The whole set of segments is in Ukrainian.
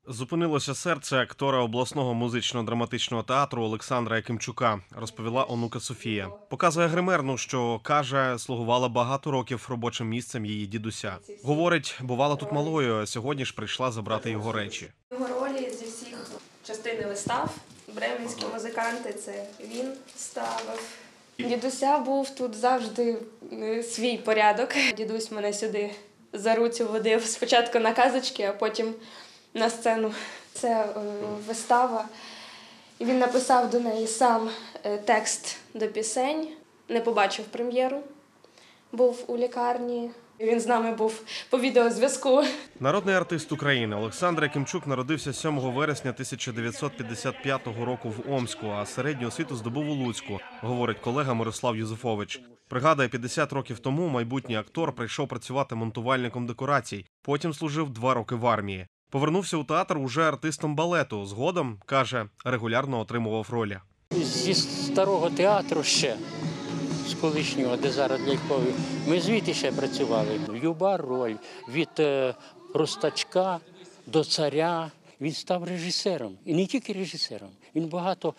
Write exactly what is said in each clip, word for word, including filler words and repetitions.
Зупинилося серце актора обласного музично-драматичного театру Олександра Якимчука, розповіла онука Софія. Показує гримерну, що, каже, слугувала багато років робочим місцем її дідуся. Говорить, бувала тут малою, а сьогодні ж прийшла забрати його речі. Його ролі зі всіх частин вистав, бременські музиканти, це він ставив. Дідуся був тут завжди свій порядок. Дідусь мене сюди за руцю водив спочатку на казочки, а потім на сцену. Це вистава. І він написав до неї сам текст до пісень, не побачив прем'єру, був у лікарні. Він з нами був по відеозв'язку. Народний артист України Олександр Якимчук народився сьомого вересня тисяча дев'ятсот п'ятдесят п'ятого року в Омську, а середню освіту здобув у Луцьку, говорить колега Мирослав Юзефович. Пригадує, п'ятдесят років тому майбутній актор прийшов працювати монтувальником декорацій, потім служив два роки в армії. Повернувся у театр уже артистом балету. Згодом, каже, регулярно отримував ролі. Зі старого театру ще, з колишнього, де зараз лялькові, ми звідти ще працювали. Люба роль, від е, простачка до царя, він став режисером. І не тільки режисером, він багато,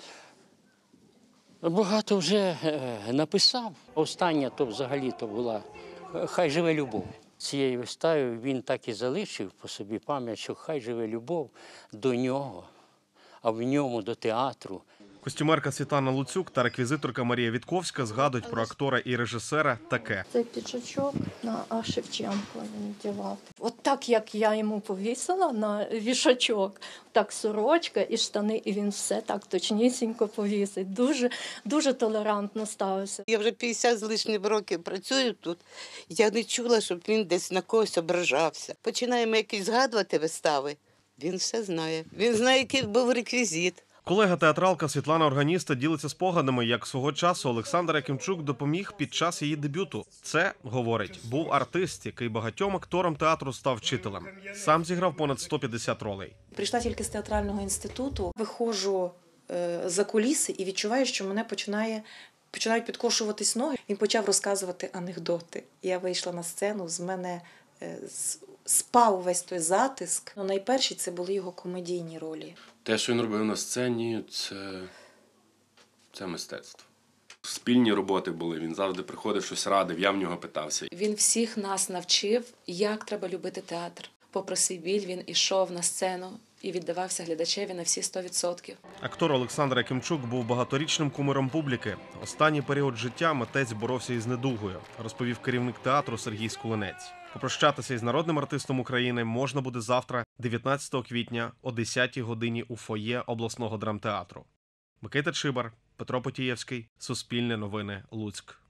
багато вже е, написав. Остання то взагалі то була «Хай живе любов». Цією виставою він так і залишив по собі пам'ять, що хай живе любов до нього, а в ньому до театру. Костюмерка Світлана Луцюк та реквізиторка Марія Вітковська згадують про актора і режисера таке. Це піджачок на А. Шевченко він вдягав. От так, як я йому повісила на вішачок, так сорочка і штани, і він все так точнісінько повісить. Дуже, дуже толерантно ставився. Я вже п'ятдесят з лишнім років працюю тут. Я не чула, щоб він десь на когось ображався. Починаємо якісь згадувати вистави. Він все знає. Він знає, який був реквізит. Колега-театралка Світлана Органіста ділиться спогадами, як свого часу Олександр Якимчук допоміг під час її дебюту. Це, говорить, був артист, який багатьом акторам театру став вчителем. Сам зіграв понад сто п'ятдесят ролей. Прийшла тільки з театрального інституту, виходжу е, за куліси і відчуваю, що мене починає, починають підкошуватись ноги. Він почав розказувати анекдоти. Я вийшла на сцену, з мене е, спав весь той затиск. Ну, найперші це були його комедійні ролі. Те, що він робив на сцені, це, це мистецтво. Спільні роботи були, він завжди приходив, щось радив, я в нього питався. Він всіх нас навчив, як треба любити театр. Попри свій біль, він ішов на сцену і віддавався глядачеві на всі сто відсотків. Актор Олександр Якимчук був багаторічним кумиром публіки. Останній період життя митець боровся із недугою, розповів керівник театру Сергій Скулинець. Попрощатися із народним артистом України можна буде завтра, дев'ятнадцятого квітня, о десятій годині у фоє обласного драмтеатру. Микита Чибар, Петро Потієвський, Суспільне новини, Луцьк.